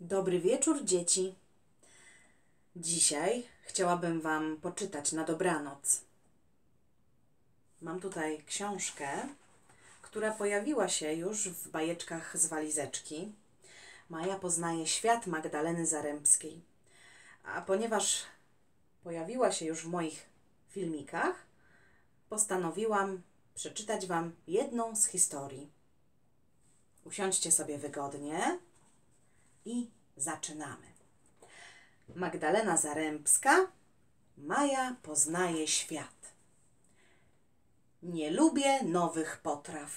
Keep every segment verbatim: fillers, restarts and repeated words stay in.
Dobry wieczór, dzieci. Dzisiaj chciałabym Wam poczytać na dobranoc. Mam tutaj książkę, która pojawiła się już w bajeczkach z walizeczki. Maja poznaje świat Magdaleny Zarębskiej. A ponieważ pojawiła się już w moich filmikach, postanowiłam przeczytać Wam jedną z historii. Usiądźcie sobie wygodnie i zaczynamy. Magdalena Zarębska, Maja poznaje świat. Nie lubię nowych potraw.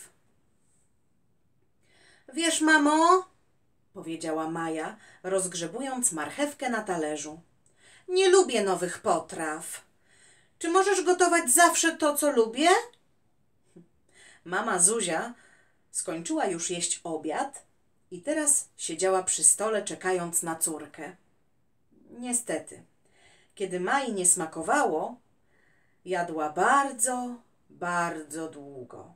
Wiesz, mamo, powiedziała Maja, rozgrzebując marchewkę na talerzu. Nie lubię nowych potraw. Czy możesz gotować zawsze to, co lubię? Mama Zuzia skończyła już jeść obiad i teraz siedziała przy stole, czekając na córkę. Niestety, kiedy Mai nie smakowało, jadła bardzo, bardzo długo.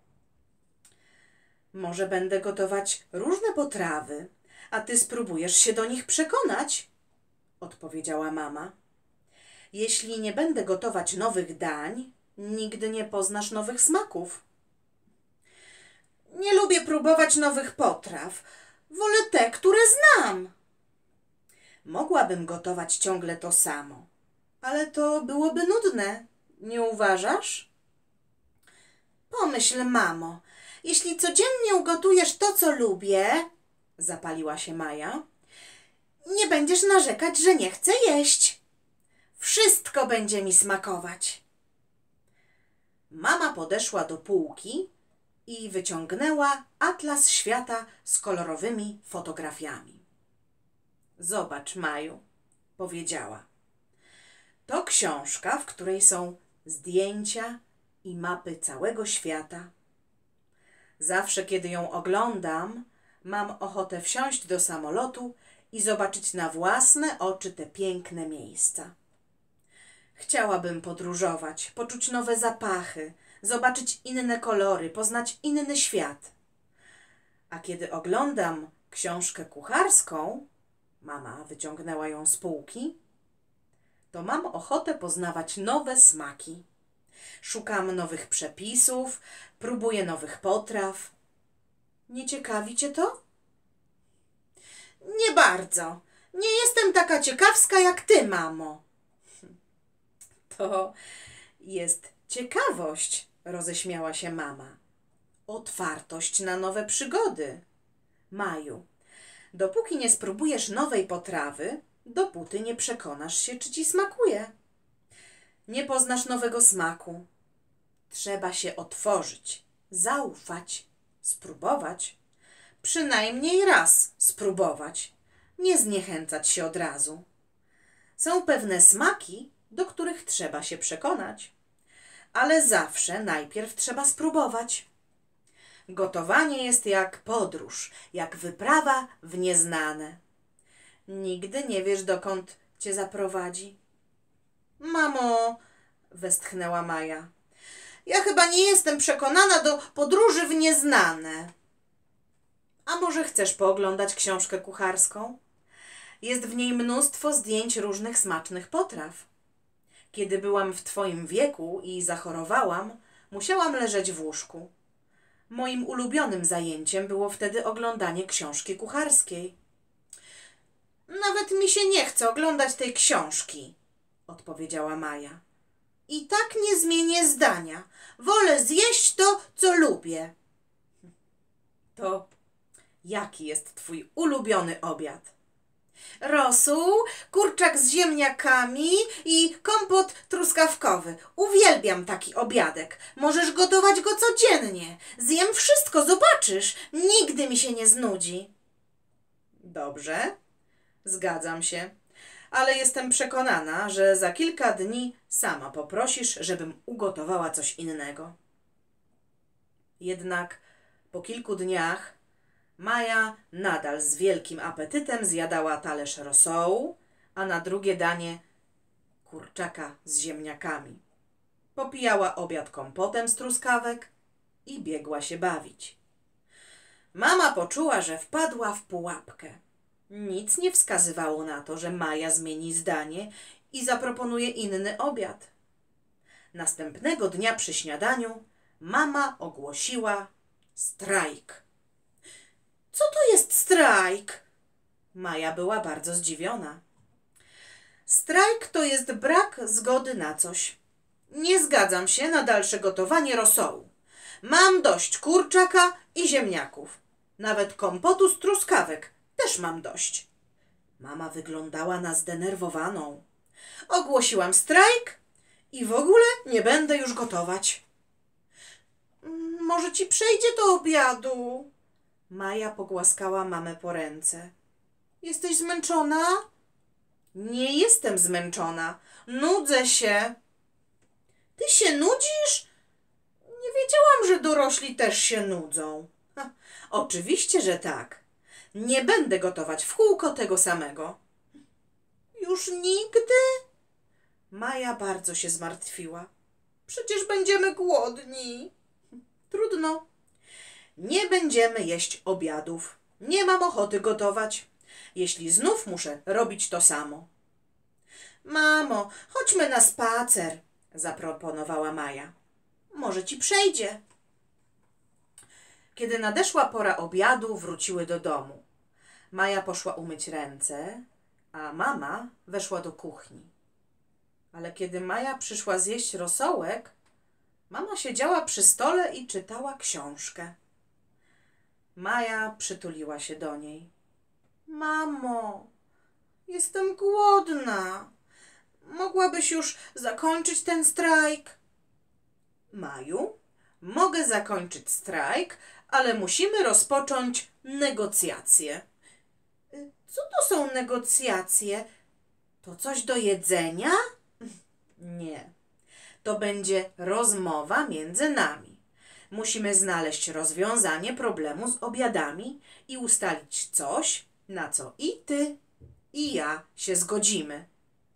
Może będę gotować różne potrawy, a ty spróbujesz się do nich przekonać, odpowiedziała mama. Jeśli nie będę gotować nowych dań, nigdy nie poznasz nowych smaków. Nie lubię próbować nowych potraw. Wolę te, które znam. Mogłabym gotować ciągle to samo, ale to byłoby nudne, nie uważasz? Pomyśl, mamo, jeśli codziennie ugotujesz to, co lubię, zapaliła się Maja, nie będziesz narzekać, że nie chcę jeść. Wszystko będzie mi smakować. Mama podeszła do półki i wyciągnęła atlas świata z kolorowymi fotografiami. Zobacz, Maju, powiedziała. To książka, w której są zdjęcia i mapy całego świata. Zawsze, kiedy ją oglądam, mam ochotę wsiąść do samolotu i zobaczyć na własne oczy te piękne miejsca. Chciałabym podróżować, poczuć nowe zapachy, zobaczyć inne kolory, poznać inny świat. A kiedy oglądam książkę kucharską, mama wyciągnęła ją z półki, to mam ochotę poznawać nowe smaki. Szukam nowych przepisów, próbuję nowych potraw. Nie ciekawi cię to? Nie bardzo. Nie jestem taka ciekawska jak ty, mamo. To jest ciekawość, roześmiała się mama. Otwartość na nowe przygody. Maju, dopóki nie spróbujesz nowej potrawy, dopóty nie przekonasz się, czy ci smakuje. Nie poznasz nowego smaku. Trzeba się otworzyć, zaufać, spróbować. Przynajmniej raz spróbować. Nie zniechęcać się od razu. Są pewne smaki, do których trzeba się przekonać. Ale zawsze najpierw trzeba spróbować. Gotowanie jest jak podróż, jak wyprawa w nieznane. Nigdy nie wiesz, dokąd cię zaprowadzi. Mamo, westchnęła Maja, ja chyba nie jestem przekonana do podróży w nieznane. A może chcesz pooglądać książkę kucharską? Jest w niej mnóstwo zdjęć różnych smacznych potraw. Kiedy byłam w twoim wieku i zachorowałam, musiałam leżeć w łóżku. Moim ulubionym zajęciem było wtedy oglądanie książki kucharskiej. Nawet mi się nie chce oglądać tej książki, odpowiedziała Maja. I tak nie zmienię zdania. Wolę zjeść to, co lubię. To jaki jest twój ulubiony obiad? Rosół, kurczak z ziemniakami i kompot truskawkowy. Uwielbiam taki obiadek. Możesz gotować go codziennie. Zjem wszystko, zobaczysz. Nigdy mi się nie znudzi. Dobrze, zgadzam się, ale jestem przekonana, że za kilka dni sama poprosisz, żebym ugotowała coś innego. Jednak po kilku dniach Maja nadal z wielkim apetytem zjadała talerz rosołu, a na drugie danie kurczaka z ziemniakami. Popijała obiad kompotem z truskawek i biegła się bawić. Mama poczuła, że wpadła w pułapkę. Nic nie wskazywało na to, że Maja zmieni zdanie i zaproponuje inny obiad. Następnego dnia przy śniadaniu mama ogłosiła strajk. Co to jest strajk? Maja była bardzo zdziwiona. Strajk to jest brak zgody na coś. Nie zgadzam się na dalsze gotowanie rosołu. Mam dość kurczaka i ziemniaków. Nawet kompotu z truskawek też mam dość. Mama wyglądała na zdenerwowaną. Ogłosiłam strajk i w ogóle nie będę już gotować. Może ci przejdzie do obiadu? Maja pogłaskała mamę po ręce. Jesteś zmęczona? Nie jestem zmęczona. Nudzę się. Ty się nudzisz? Nie wiedziałam, że dorośli też się nudzą. Ha, oczywiście, że tak. Nie będę gotować w kółko tego samego. Już nigdy? Maja bardzo się zmartwiła. Przecież będziemy głodni. Trudno. Nie będziemy jeść obiadów. Nie mam ochoty gotować, jeśli znów muszę robić to samo. Mamo, chodźmy na spacer, zaproponowała Maja. Może ci przejdzie. Kiedy nadeszła pora obiadu, wróciły do domu. Maja poszła umyć ręce, a mama weszła do kuchni. Ale kiedy Maja przyszła zjeść rosołek, mama siedziała przy stole i czytała książkę. Maja przytuliła się do niej. Mamo, jestem głodna. Mogłabyś już zakończyć ten strajk? Maju, mogę zakończyć strajk, ale musimy rozpocząć negocjacje. Co to są negocjacje? To coś do jedzenia? Nie. To będzie rozmowa między nami. Musimy znaleźć rozwiązanie problemu z obiadami i ustalić coś, na co i ty, i ja się zgodzimy.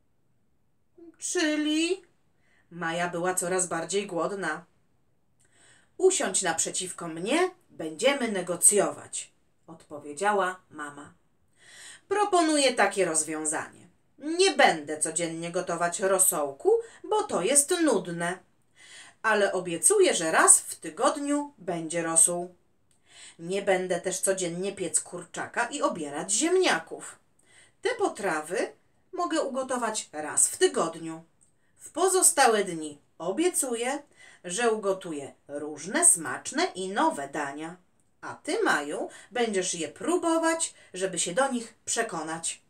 Czyli? Maja była coraz bardziej głodna. Usiądź naprzeciwko mnie, będziemy negocjować, odpowiedziała mama. Proponuję takie rozwiązanie. Nie będę codziennie gotować rosołku, bo to jest nudne. Ale obiecuję, że raz w tygodniu będzie rosół. Nie będę też codziennie piec kurczaka i obierać ziemniaków. Te potrawy mogę ugotować raz w tygodniu. W pozostałe dni obiecuję, że ugotuję różne smaczne i nowe dania. A ty, Maju, będziesz je próbować, żeby się do nich przekonać.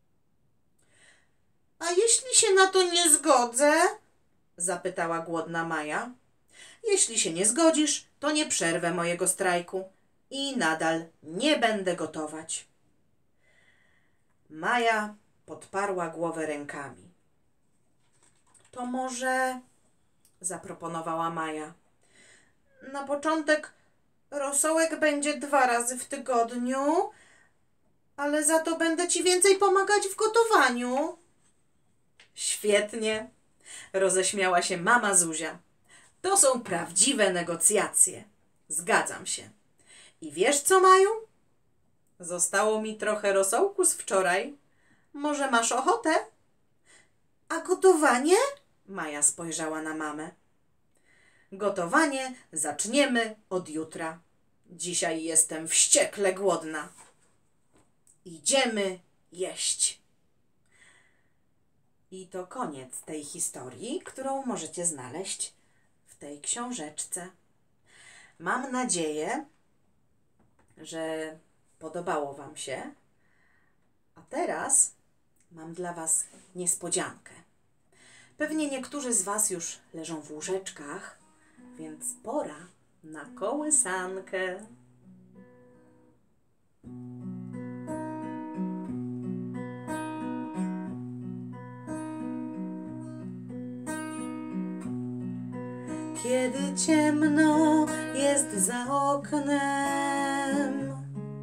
A jeśli się na to nie zgodzę? Zapytała głodna Maja. Jeśli się nie zgodzisz, to nie przerwę mojego strajku i nadal nie będę gotować. Maja podparła głowę rękami. To może, zaproponowała Maja, na początek rosołek będzie dwa razy w tygodniu, ale za to będę ci więcej pomagać w gotowaniu. Świetnie, roześmiała się mama Zuzia. To są prawdziwe negocjacje. Zgadzam się. I wiesz co, Maju? Zostało mi trochę rosołku z wczoraj. Może masz ochotę? A gotowanie? Maja spojrzała na mamę. Gotowanie zaczniemy od jutra. Dzisiaj jestem wściekle głodna. Idziemy jeść. I to koniec tej historii, którą możecie znaleźć w tej książeczce. Mam nadzieję, że podobało wam się. A teraz mam dla was niespodziankę. Pewnie niektórzy z was już leżą w łóżeczkach, więc pora na kołysankę. Kiedy ciemno jest za oknem,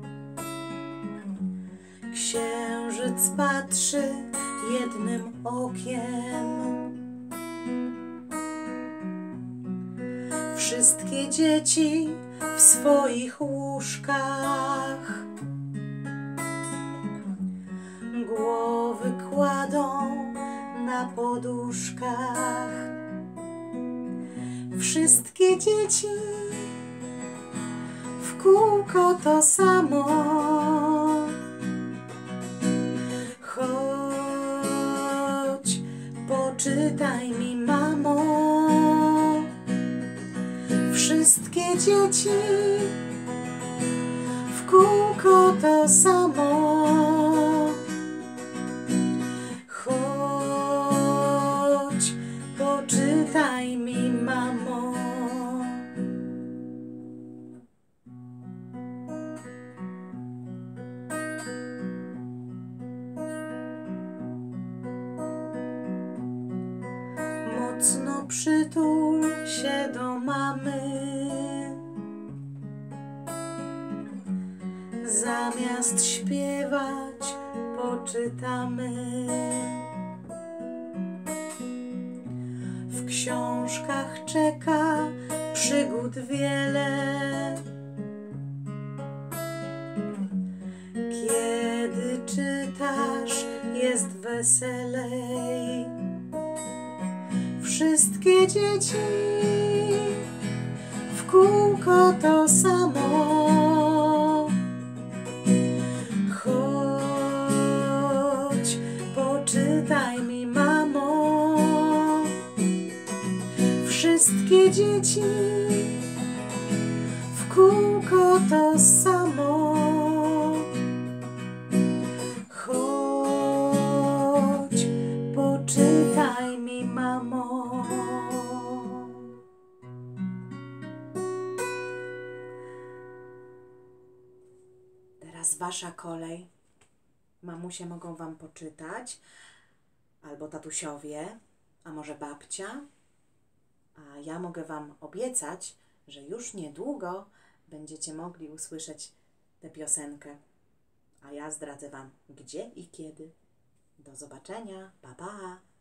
księżyc patrzy jednym okiem. Wszystkie dzieci w swoich łóżkach poduszkach. Wszystkie dzieci w kółko to samo. Chodź, poczytaj mi, mamo. Wszystkie dzieci w kółko to samo. Chodź, poczytaj mi, mamo. Mocno przytul się do mamy. Zamiast śpiewać, poczytamy. W książkach czeka przygód wiele. Kiedy czytasz, jest weselej. Wszystkie dzieci w kółko to samo. Chodź, poczytaj mi, mamo. Wszystkie dzieci w kółko to samo. Chodź, poczytaj mi, mamo. Teraz wasza kolej. Mamusie mogą wam poczytać, albo tatusiowie, a może babcia. A ja mogę wam obiecać, że już niedługo będziecie mogli usłyszeć tę piosenkę. A ja zdradzę wam, gdzie i kiedy. Do zobaczenia. Pa, pa.